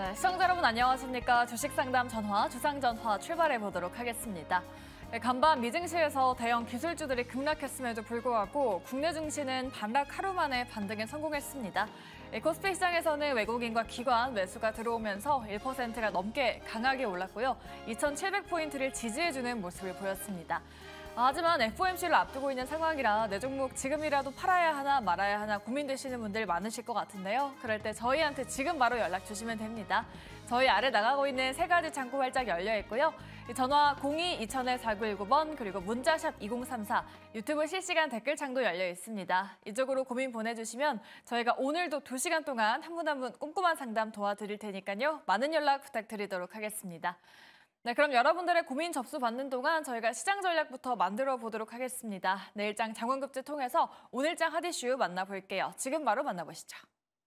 네, 시청자 여러분 안녕하십니까. 주식상담 전화, 주상전화 출발해 보도록 하겠습니다. 간밤 미증시에서 대형 기술주들이 급락했음에도 불구하고 국내 증시는 반락 하루 만에 반등에 성공했습니다. 코스피 시장에서는 외국인과 기관 매수가 들어오면서 1%가 넘게 강하게 올랐고요. 2,700포인트를 지지해주는 모습을 보였습니다. 하지만 FOMC를 앞두고 있는 상황이라 내 종목 지금이라도 팔아야 하나 말아야 하나 고민되시는 분들 많으실 것 같은데요. 그럴 때 저희한테 지금 바로 연락 주시면 됩니다. 저희 아래 나가고 있는 세 가지 창구 활짝 열려 있고요. 전화 02-2000-4919번 그리고 문자샵 2034, 유튜브 실시간 댓글창도 열려 있습니다. 이쪽으로 고민 보내주시면 저희가 오늘도 2시간 동안 한 분 한 분 꼼꼼한 상담 도와드릴 테니까요. 많은 연락 부탁드리도록 하겠습니다. 네, 그럼 여러분들의 고민 접수 받는 동안 저희가 시장 전략부터 만들어 보도록 하겠습니다. 내일장 장원급제 통해서 오늘장 핫이슈 만나볼게요. 지금 바로 만나보시죠.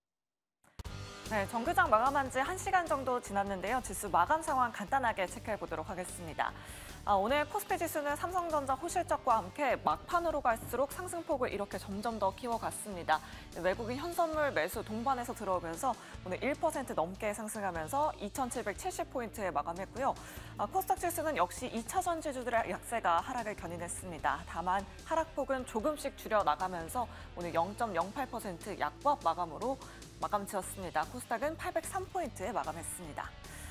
네, 정규장 마감한 지 1시간 정도 지났는데요. 지수 마감 상황 간단하게 체크해 보도록 하겠습니다. 오늘 코스피 지수는 삼성전자 호실적과 함께 막판으로 갈수록 상승폭을 이렇게 점점 더 키워갔습니다. 외국인 현선물 매수 동반해서 들어오면서 오늘 1% 넘게 상승하면서 2,770포인트에 마감했고요. 코스닥 지수는 역시 2차 전지주들의 약세가 하락을 견인했습니다. 다만 하락폭은 조금씩 줄여 나가면서 오늘 0.08% 약법 마감으로 마감 지었습니다. 코스닥은 803포인트에 마감했습니다.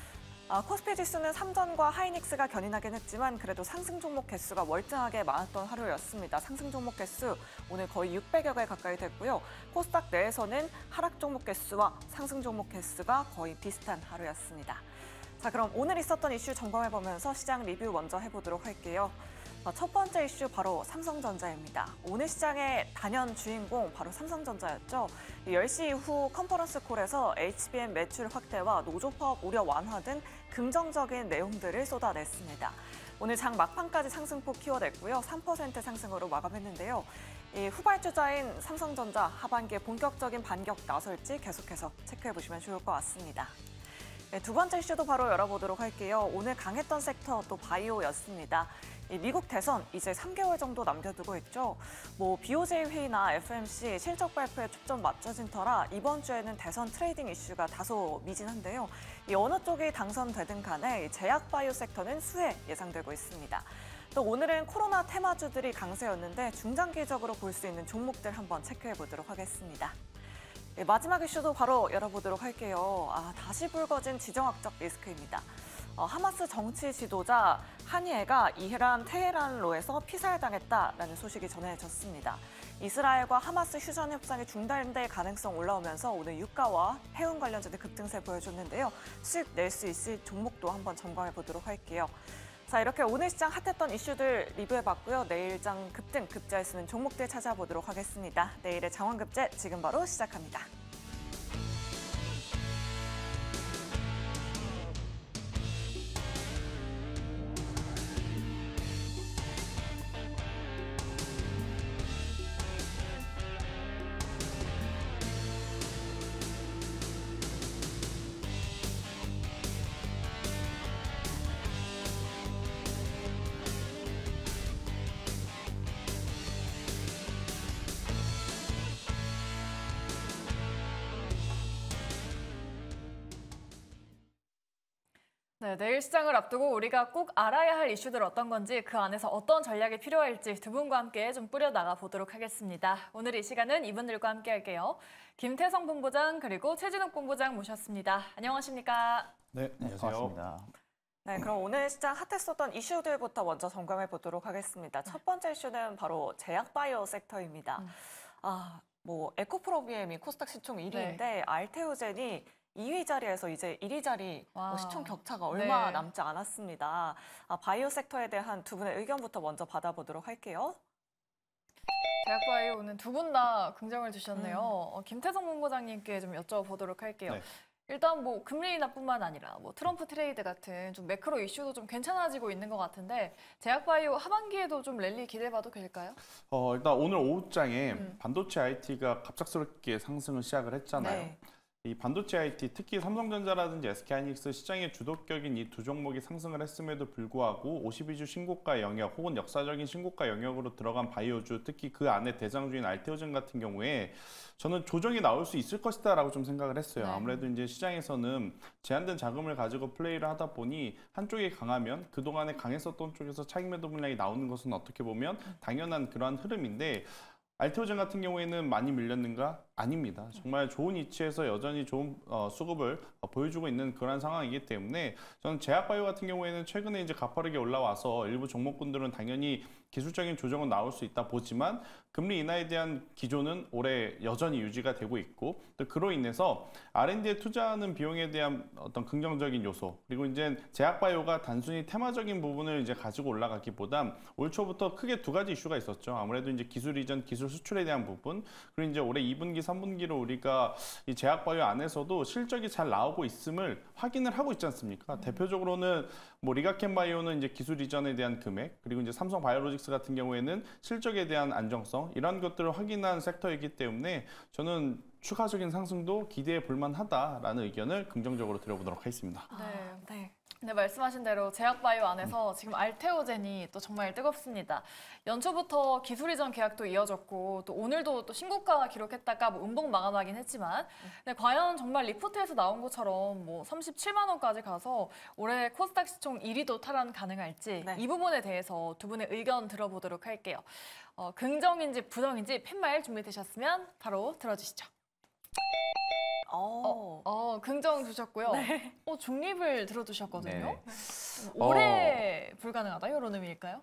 코스피 지수는 삼전과 하이닉스가 견인하긴 했지만 그래도 상승 종목 개수가 월등하게 많았던 하루였습니다. 상승 종목 개수 오늘 거의 600여 개 가까이 됐고요. 코스닥 내에서는 하락 종목 개수와 상승 종목 개수가 거의 비슷한 하루였습니다. 자, 그럼 오늘 있었던 이슈 점검해보면서 시장 리뷰 먼저 해보도록 할게요. 첫 번째 이슈 바로 삼성전자입니다. 오늘 시장의 단연 주인공 바로 삼성전자였죠. 10시 이후 컨퍼런스 콜에서 HBM 매출 확대와 노조 파업 우려 완화 등 긍정적인 내용들을 쏟아냈습니다. 오늘 장 막판까지 상승폭 키워냈고요. 3% 상승으로 마감했는데요. 후발주자인 삼성전자 하반기에 본격적인 반격 나설지 계속해서 체크해보시면 좋을 것 같습니다. 네, 두 번째 이슈도 바로 열어보도록 할게요. 오늘 강했던 섹터 또 바이오였습니다. 미국 대선 이제 3개월 정도 남겨두고 있죠. BOJ 회의나 FMC 실적 발표에 초점 맞춰진 터라 이번 주에는 대선 트레이딩 이슈가 다소 미진한데요. 어느 쪽이 당선되든 간에 제약 바이오 섹터는 수혜 예상되고 있습니다. 또 오늘은 코로나 테마주들이 강세였는데 중장기적으로 볼 수 있는 종목들 한번 체크해 보도록 하겠습니다. 마지막 이슈도 바로 열어보도록 할게요. 다시 불거진 지정학적 리스크입니다. 하마스 정치 지도자 하니에가 이란 테헤란로에서 피살당했다라는 소식이 전해졌습니다. 이스라엘과 하마스 휴전 협상이 중단될 가능성 올라오면서 오늘 유가와 해운 관련주들 급등세 보여줬는데요. 수익 낼 수 있을 종목도 한번 점검해 보도록 할게요. 자, 이렇게 오늘 시장 핫했던 이슈들 리뷰해봤고요. 내일장 급등, 급제할 수 있는 종목들 찾아보도록 하겠습니다. 내일의 장원급제 지금 바로 시작합니다. 네, 내일 시장을 앞두고 우리가 꼭 알아야 할 이슈들 어떤 건지 그 안에서 어떤 전략이 필요할지 두 분과 함께 좀 뿌려나가 보도록 하겠습니다. 오늘 이 시간은 이분들과 함께 할게요. 김태성 본부장 그리고 최진욱 본부장 모셨습니다. 안녕하십니까? 네, 안녕하세요. 반갑습니다. 네, 그럼 오늘 시장 핫했었던 이슈들부터 먼저 점검해 보도록 하겠습니다. 첫 번째 이슈는 바로 제약 바이오 섹터입니다. 에코프로비엠이 코스닥 시총 1위인데 네. 알테오젠이 2위 자리에서 이제 1위 자리 시총 격차가 얼마 네. 남지 않았습니다. 바이오 섹터에 대한 두 분의 의견부터 먼저 받아보도록 할게요. 제약바이오는 두 분 다 긍정을 주셨네요. 김태성 본부장님께 좀 여쭤보도록 할게요. 네. 일단 금리 인하뿐만 아니라 트럼프 트레이드 같은 좀 매크로 이슈도 좀 괜찮아지고 있는 것 같은데 제약바이오 하반기에도 좀 랠리 기대해봐도 될까요? 일단 오늘 오후장에 반도체 IT가 갑작스럽게 상승을 시작을 했잖아요. 네. 이 반도체 IT, 특히 삼성전자라든지 SK하이닉스 시장의 주도격인 이 두 종목이 상승을 했음에도 불구하고 52주 신고가 영역 혹은 역사적인 신고가 영역으로 들어간 바이오주, 특히 그 안에 대장주인 알테오젠 같은 경우에 저는 조정이 나올 수 있을 것이다라고 좀 생각을 했어요. 네. 아무래도 이제 시장에서는 제한된 자금을 가지고 플레이를 하다 보니 한쪽이 강하면 그동안에 강했었던 쪽에서 차익 매도 물량이 나오는 것은 어떻게 보면 당연한 그러한 흐름인데, 알테오젠 같은 경우에는 많이 밀렸는가? 아닙니다. 정말 좋은 위치에서 여전히 좋은 수급을 보여주고 있는 그런 상황이기 때문에 저는 제약바이오 같은 경우에는 최근에 이제 가파르게 올라와서 일부 종목군들은 당연히 기술적인 조정은 나올 수 있다 보지만 금리 인하에 대한 기조는 올해 여전히 유지가 되고 있고, 또 그로 인해서 R&D에 투자하는 비용에 대한 어떤 긍정적인 요소, 그리고 이제 제약바이오가 단순히 테마적인 부분을 이제 가지고 올라가기보단 올 초부터 크게 두 가지 이슈가 있었죠. 아무래도 이제 기술 이전, 기술 수출에 대한 부분, 그리고 이제 올해 2분기, 3분기로 우리가 이 제약바이오 안에서도 실적이 잘 나오고 있음을 확인을 하고 있지 않습니까? 대표적으로는 뭐 리가켄바이오는 이제 기술 이전에 대한 금액, 그리고 이제 삼성 바이오로직스 같은 경우에는 실적에 대한 안정성, 이런 것들을 확인한 섹터이기 때문에 저는 추가적인 상승도 기대해 볼 만하다라는 의견을 긍정적으로 드려보도록 하겠습니다. 네. 네, 말씀하신 대로 제약바이오 안에서 지금 알테오젠이 또 정말 뜨겁습니다. 연초부터 기술 이전 계약도 이어졌고 또 오늘도 또 신고가 기록했다가 뭐 음봉 마감하긴 했지만, 네, 과연 정말 리포트에서 나온 것처럼 뭐 37만 원까지 가서 올해 코스닥 시총 1위도 탈환 가능할지, 네. 이 부분에 대해서 두 분의 의견 들어보도록 할게요. 긍정인지 부정인지 팻말 준비되셨으면 바로 들어주시죠. 긍정 주셨고요. 네. 중립을 들어두셨거든요. 네. 올해 불가능하다, 이런 의미일까요?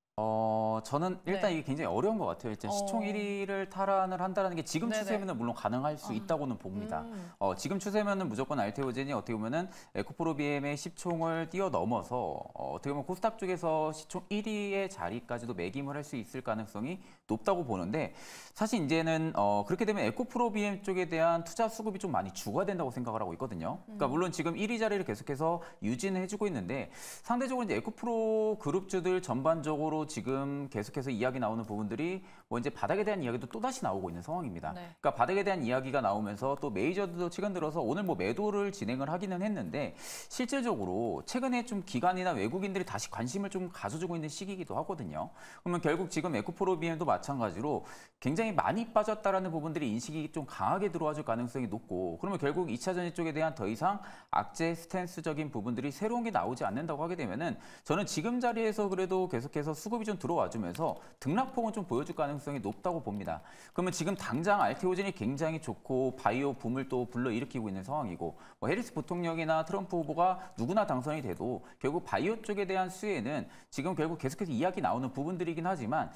저는 일단 네. 이게 굉장히 어려운 것 같아요. 일단 시총 1위를 탈환을 한다는 게 지금 네네. 추세면은 물론 가능할 수 있다고는 봅니다. 지금 추세면은 무조건 알테오젠이 어떻게 보면은 에코프로비엠의 시총을 뛰어넘어서 어떻게 보면 코스닥 쪽에서 시총 1위의 자리까지도 매김을 할 수 있을 가능성이 높다고 보는데, 사실 이제는 그렇게 되면 에코프로비엠 쪽에 대한 투자 수급이 좀 많이 주가된다고 생각을 하고 있거든요. 그러니까 물론 지금 1위 자리를 계속해서 유지는 해주고 있는데, 상대적으로 이제 에코프로 그룹주들 전반적으로 지금 계속해서 이야기 나오는 부분들이 뭐 이제 바닥에 대한 이야기도 또다시 나오고 있는 상황입니다. 네. 그러니까 바닥에 대한 이야기가 나오면서 또 메이저들도 최근 들어서 오늘 뭐 매도를 진행을 하기는 했는데, 실질적으로 최근에 좀 기관이나 외국인들이 다시 관심을 좀 가져주고 있는 시기이기도 하거든요. 그러면 결국 지금 에코프로비엠도 마찬가지로 굉장히 많이 빠졌다라는 부분들이 인식이 좀 강하게 들어와 줄 가능성이 높고, 그러면 결국 2차 전지 쪽에 대한 더 이상 악재 스탠스적인 부분들이 새로운 게 나오지 않는다고 하게 되면은 저는 지금 자리에서 그래도 계속해서 수급이 좀 들어와 주면서 등락폭은 좀 보여줄 가능성이 높다고 봅니다. 그러면 지금 당장 알테오젠이 굉장히 좋고 바이오 붐을 또 불러일으키고 있는 상황이고, 뭐 해리스 부통령이나 트럼프 후보가 누구나 당선이 돼도 결국 바이오 쪽에 대한 수혜는 지금 결국 계속해서 이야기 나오는 부분들이긴 하지만,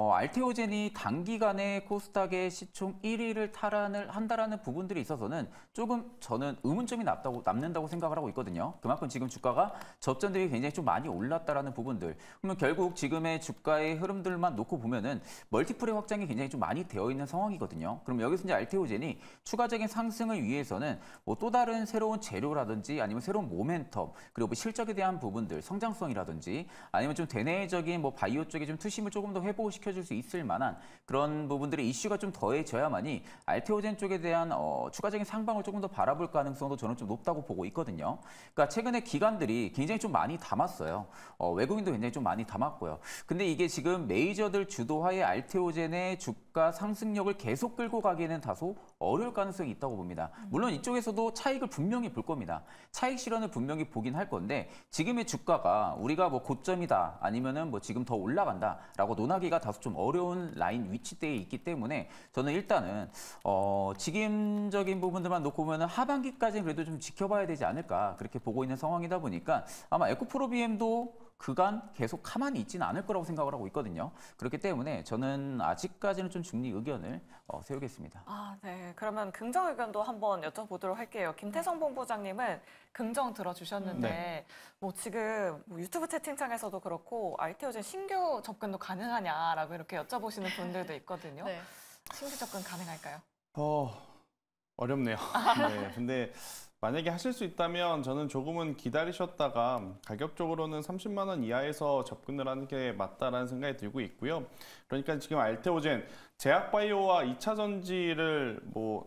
알테오젠이 단기간에 코스닥의 시총 1위를 탈환을 한다라는 부분들이 있어서는 조금 저는 의문점이 남는다고 생각을 하고 있거든요. 그만큼 지금 주가가 접전 대비 굉장히 좀 많이 올랐다라는 부분들. 그러면 결국 지금의 주가의 흐름들만 놓고 보면은 멀티플의 확장이 굉장히 좀 많이 되어 있는 상황이거든요. 그럼 여기서 이제 알테오젠이 추가적인 상승을 위해서는 뭐 또 다른 새로운 재료라든지 아니면 새로운 모멘텀, 그리고 뭐 실적에 대한 부분들, 성장성이라든지 아니면 좀 대내적인 뭐 바이오 쪽에 좀 투심을 조금 더 회복을 시켜줄 수 있을 만한 그런 부분들의 이슈가 좀 더해져야만이 알테오젠 쪽에 대한 추가적인 상방을 조금 더 바라볼 가능성도 저는 좀 높다고 보고 있거든요. 그러니까 최근에 기관들이 굉장히 좀 많이 담았어요. 외국인도 굉장히 좀 많이 담았고요. 근데 이게 지금 메이저들 주도하에 알테오젠의 주가 상승력을 계속 끌고 가기에는 다소 어려울 가능성이 있다고 봅니다. 물론 이쪽에서도 차익을 분명히 볼 겁니다. 차익 실현을 분명히 보긴 할 건데, 지금의 주가가 우리가 뭐 고점이다 아니면은 뭐 지금 더 올라간다라고 논하기가 다소 좀 어려운 라인 위치대에 있기 때문에 저는 일단은 지금적인 부분들만 놓고 보면은 하반기까지는 그래도 좀 지켜봐야 되지 않을까, 그렇게 보고 있는 상황이다 보니까 아마 에코프로비엠도 그간 계속 가만히 있지는 않을 거라고 생각을 하고 있거든요. 그렇기 때문에 저는 아직까지는 좀 중립 의견을 세우겠습니다. 네. 그러면 긍정 의견도 한번 여쭤보도록 할게요. 김태성 본부장님은 긍정 들어주셨는데, 네. 뭐 지금 뭐 유튜브 채팅창에서도 그렇고 알테오젠 신규 접근도 가능하냐라고 이렇게 여쭤보시는 분들도 있거든요. 네. 신규 접근 가능할까요? 어렵네요. 네, 근데 만약에 하실 수 있다면 저는 조금은 기다리셨다가 가격적으로는 30만 원 이하에서 접근을 하는 게 맞다라는 생각이 들고 있고요. 그러니까 지금 알테오젠, 제약바이오와 2차 전지를 뭐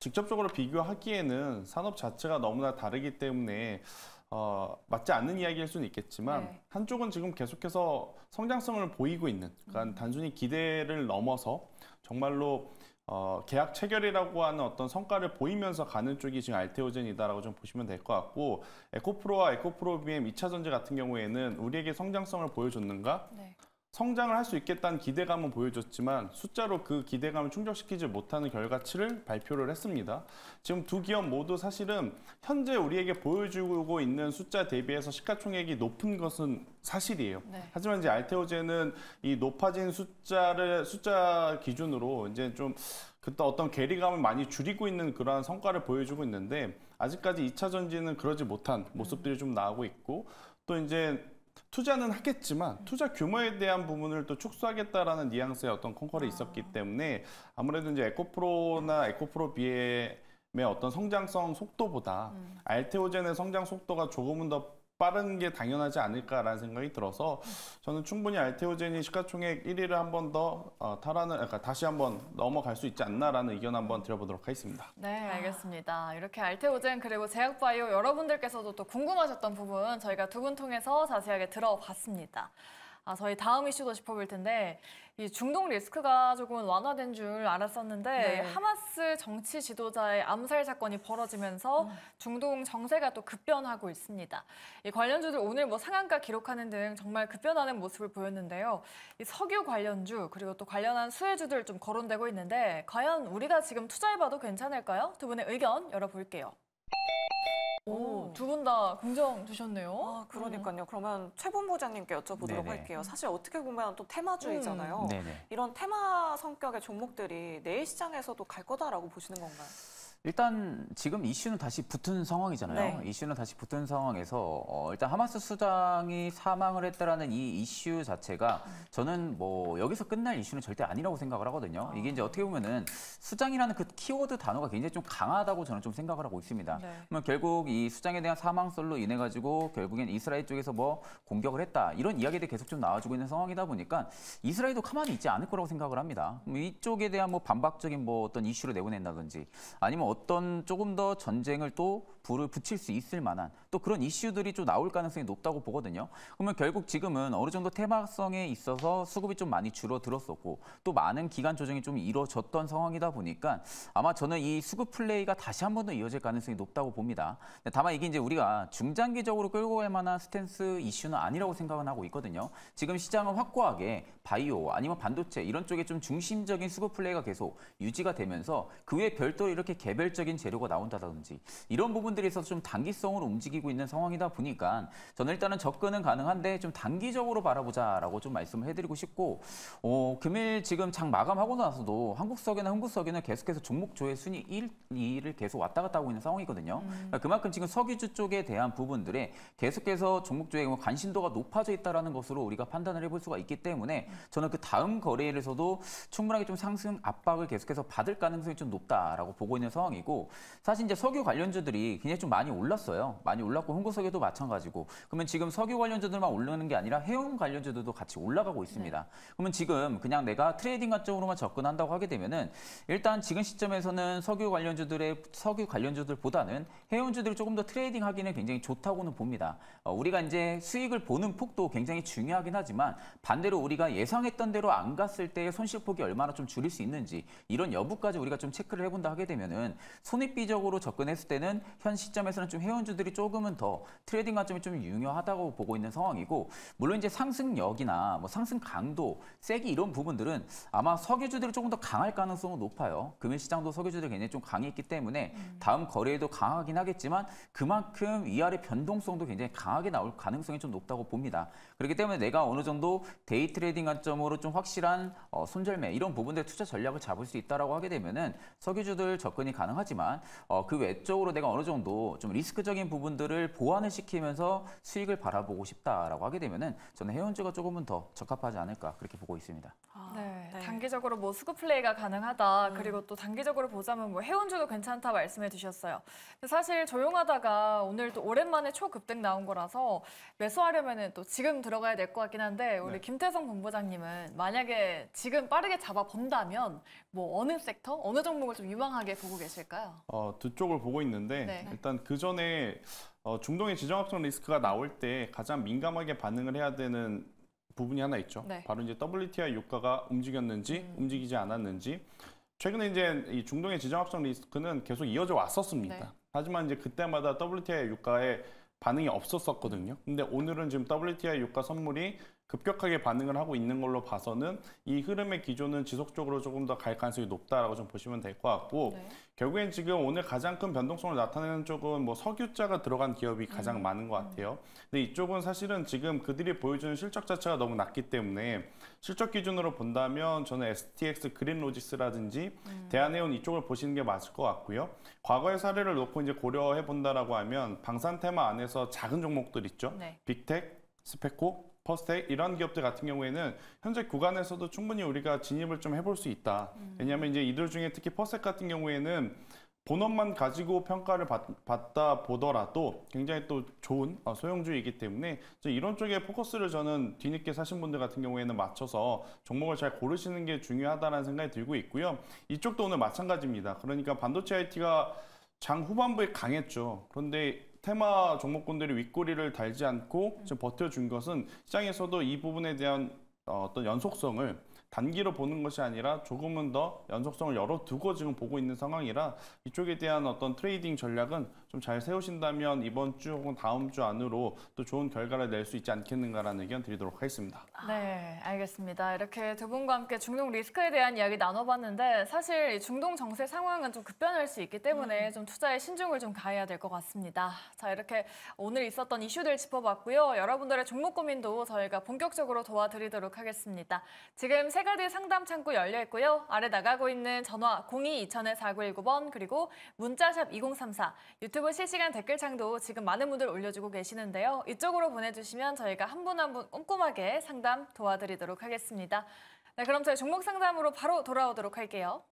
직접적으로 비교하기에는 산업 자체가 너무나 다르기 때문에 맞지 않는 이야기일 수는 있겠지만 네. 한쪽은 지금 계속해서 성장성을 보이고 있는, 그러니까 단순히 기대를 넘어서 정말로 계약 체결이라고 하는 어떤 성과를 보이면서 가는 쪽이 지금 알테오젠이다라고 좀 보시면 될 것 같고, 에코프로와 에코프로 BM 2차 전지 같은 경우에는 우리에게 성장성을 보여줬는가? 네. 성장을 할 수 있겠다는 기대감은 보여줬지만 숫자로 그 기대감을 충족시키지 못하는 결과치를 발표를 했습니다. 지금 두 기업 모두 사실은 현재 우리에게 보여주고 있는 숫자 대비해서 시가총액이 높은 것은 사실이에요. 네. 하지만 이제 알테오젠은 이 높아진 숫자 기준으로 이제 좀 그때 어떤 괴리감을 많이 줄이고 있는 그러한 성과를 보여주고 있는데, 아직까지 2차 전지는 그러지 못한 모습들이 좀 나오고 있고, 또 이제 투자는 하겠지만 투자 규모에 대한 부분을 또 축소하겠다라는 뉘앙스의 어떤 컨컬이 있었기 때문에 아무래도 이제 에코프로나 에코프로 BM의 어떤 성장성 속도보다 알테오젠의 성장 속도가 조금은 더 빠른 게 당연하지 않을까라는 생각이 들어서 저는 충분히 알테오젠이 시가총액 1위를 한 번 더 그러니까 다시 한번 넘어갈 수 있지 않나라는 의견 한번 드려보도록 하겠습니다. 네, 알겠습니다. 이렇게 알테오젠 그리고 제약바이오 여러분들께서도 또 궁금하셨던 부분 저희가 두 분 통해서 자세하게 들어봤습니다. 저희 다음 이슈도 짚어볼 텐데, 이 중동 리스크가 조금 완화된 줄 알았었는데 네. 하마스 정치 지도자의 암살 사건이 벌어지면서 중동 정세가 또 급변하고 있습니다. 이 관련주들 오늘 뭐 상한가 기록하는 등 정말 급변하는 모습을 보였는데요. 이 석유 관련주 그리고 또 관련한 수혜주들 좀 거론되고 있는데 과연 우리가 지금 투자해봐도 괜찮을까요? 두 분의 의견 열어볼게요. 두 분 다 긍정 주셨네요. 그러니까요. 그러면 최 본부장님께 여쭤보도록 네네. 할게요. 사실 어떻게 보면 또 테마주의잖아요. 네네. 이런 테마 성격의 종목들이 내일 시장에서도 갈 거다라고 보시는 건가요? 일단 지금 이슈는 다시 붙은 상황이잖아요. 네. 이슈는 다시 붙은 상황에서 일단 하마스 수장이 사망을 했다라는 이 이슈 자체가 저는 뭐 여기서 끝날 이슈는 절대 아니라고 생각을 하거든요. 이게 이제 어떻게 보면은 수장이라는 그 키워드 단어가 굉장히 좀 강하다고 저는 좀 생각을 하고 있습니다. 네. 그러면 결국 이 수장에 대한 사망설로 인해 가지고 결국엔 이스라엘 쪽에서 뭐 공격을 했다 이런 이야기들이 계속 좀 나와주고 있는 상황이다 보니까 이스라엘도 가만히 있지 않을 거라고 생각을 합니다. 이쪽에 대한 뭐 반박적인 뭐 어떤 이슈를 내보낸다든지 아니면 어떤 조금 더 전쟁을 또 불을 붙일 수 있을 만한 또 그런 이슈들이 좀 나올 가능성이 높다고 보거든요. 그러면 결국 지금은 어느 정도 테마성에 있어서 수급이 좀 많이 줄어들었었고 또 많은 기간 조정이 좀 이루어졌던 상황이다 보니까 아마 저는 이 수급 플레이가 다시 한 번 더 이어질 가능성이 높다고 봅니다. 다만 이게 이제 우리가 중장기적으로 끌고 갈 만한 스탠스 이슈는 아니라고 생각은 하고 있거든요. 지금 시장은 확고하게 바이오 아니면 반도체 이런 쪽에 좀 중심적인 수급 플레이가 계속 유지가 되면서 그 외에 별도로 이렇게 개별적인 재료가 나온다든지 이런 부분들에 있어서 좀 단기성으로 움직이고 있는 상황이다 보니까 저는 일단은 접근은 가능한데 좀 단기적으로 바라보자라고 좀 말씀을 해드리고 싶고 금일 지금 장 마감하고 나서도 한국석유나 흥국석유는 계속해서 종목 조회 순위 1, 2를 계속 왔다 갔다 하고 있는 상황이거든요. 그러니까 그만큼 지금 석유주 쪽에 대한 부분들에 계속해서 종목 조회 관심도가 높아져 있다는 것으로 우리가 판단을 해볼 수가 있기 때문에 저는 그 다음 거래일에서도 충분하게 좀 상승 압박을 계속해서 받을 가능성이 좀 높다라고 보고 있는 상황이고 사실 이제 석유 관련주들이 굉장히 좀 많이 올랐어요. 많이 올랐고 흥국석유도 마찬가지고 그러면 지금 석유 관련주들만 오르는 게 아니라 해운 관련주들도 같이 올라가고 있습니다. 그러면 지금 그냥 내가 트레이딩 관점으로만 접근한다고 하게 되면은 일단 지금 시점에서는 석유 관련주들보다는 해운주들이 조금 더 트레이딩하기는 굉장히 좋다고는 봅니다. 우리가 이제 수익을 보는 폭도 굉장히 중요하긴 하지만 반대로 우리가 예상했던 대로 안 갔을 때의 손실폭이 얼마나 좀 줄일 수 있는지 이런 여부까지 우리가 좀 체크를 해본다 하게 되면은 손익비적으로 접근했을 때는 현 시점에서는 좀 해운주들이 조금은 더 트레이딩 관점이 좀 유효하다고 보고 있는 상황이고 물론 이제 상승력이나 뭐 상승 강도, 세기 이런 부분들은 아마 석유주들이 조금 더 강할 가능성은 높아요. 금일 시장도 석유주들이 굉장히 좀 강했기 때문에 다음 거래에도 강하긴 하겠지만 그만큼 위아래 변동성도 굉장히 강하게 나올 가능성이 좀 높다고 봅니다. 그렇기 때문에 내가 어느 정도 데이 트레이딩 관점으로 좀 확실한 손절매 이런 부분들 투자 전략을 잡을 수 있다라고 하게 되면은 석유주들 접근이 가능하지만 그 외적으로 내가 어느 정도 좀 리스크적인 부분들을 보완을 시키면서 수익을 바라보고 싶다라고 하게 되면은 저는 해운주가 조금은 더 적합하지 않을까 그렇게 보고 있습니다. 네, 단기적으로 뭐 수급 플레이가 가능하다. 그리고 또 단기적으로 보자면 뭐 해운주도 괜찮다 말씀해 주셨어요. 사실 조용하다가 오늘 또 오랜만에 초급등 나온 거라서 매수하려면은 또 지금 들어가야 될 것 같긴 한데 우리 김태성 본부장님 위원님은 만약에 지금 빠르게 잡아본다면 뭐 어느 섹터, 어느 종목을 좀 유망하게 보고 계실까요? 두 쪽을 보고 있는데 네. 일단 그 전에 중동의 지정학적 리스크가 나올 때 가장 민감하게 반응을 해야 되는 부분이 하나 있죠. 네. 바로 이제 WTI 유가가 움직였는지 움직이지 않았는지. 최근에 이제 이 중동의 지정학적 리스크는 계속 이어져 왔었습니다. 네. 하지만 이제 그때마다 WTI 유가에 반응이 없었거든요. 근데 오늘은 지금 WTI 유가 선물이 급격하게 반응을 하고 있는 걸로 봐서는 이 흐름의 기조는 지속적으로 조금 더 갈 가능성이 높다라고 좀 보시면 될 것 같고 네. 결국엔 지금 오늘 가장 큰 변동성을 나타내는 쪽은 뭐 석유자가 들어간 기업이 가장 많은 것 같아요. 근데 이쪽은 사실은 지금 그들이 보여주는 실적 자체가 너무 낮기 때문에 실적 기준으로 본다면 저는 STX 그린로직스라든지 대한해운 이쪽을 보시는 게 맞을 것 같고요. 과거의 사례를 놓고 이제 고려해 본다라고 하면 방산 테마 안에서 작은 종목들 있죠. 네. 빅텍, 스페코, 퍼스텍 이런 기업들 같은 경우에는 현재 구간에서도 충분히 우리가 진입을 좀 해볼 수 있다. 왜냐하면 이제 이들 중에 특히 퍼스텍 같은 경우에는 본업만 가지고 평가를 받다 보더라도 굉장히 또 좋은 소형주이기 때문에 이런 쪽에 포커스를 저는 뒤늦게 사신 분들 같은 경우에는 맞춰서 종목을 잘 고르시는 게 중요하다는 생각이 들고 있고요. 이쪽도 오늘 마찬가지입니다. 그러니까 반도체 IT가 장 후반부에 강했죠. 그런데 테마 종목군들이 윗꼬리를 달지 않고 지금 버텨준 것은 시장에서도 이 부분에 대한 어떤 연속성을 단기로 보는 것이 아니라 조금은 더 연속성을 열어두고 지금 보고 있는 상황이라 이쪽에 대한 어떤 트레이딩 전략은 좀 잘 세우신다면 이번 주 혹은 다음 주 안으로 또 좋은 결과를 낼 수 있지 않겠는가라는 의견 드리도록 하겠습니다. 네, 알겠습니다. 이렇게 두 분과 함께 중동 리스크에 대한 이야기 나눠봤는데 사실 이 중동 정세 상황은 좀 급변할 수 있기 때문에 좀 투자에 신중을 좀 가해야 될 것 같습니다. 자, 이렇게 오늘 있었던 이슈들 짚어봤고요. 여러분들의 종목 고민도 저희가 본격적으로 도와드리도록 하겠습니다. 지금 세 가지 상담 창구 열려 있고요. 아래 나가고 있는 전화 02-2000-4919번 그리고 문자샵 2034 유튜브 실시간 댓글창도 지금 많은 분들 올려주고 계시는데요. 이쪽으로 보내주시면 저희가 한 분 한 분 꼼꼼하게 상담 도와드리도록 하겠습니다. 네, 그럼 저희 종목 상담으로 바로 돌아오도록 할게요.